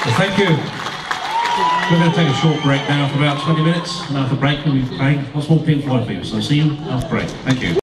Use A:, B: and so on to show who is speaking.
A: Well, thank you. We're going to take a short break now for about 20 minutes, and after the break we'll be playing lots more Pink Floyd for you. So see you after the break. Thank you.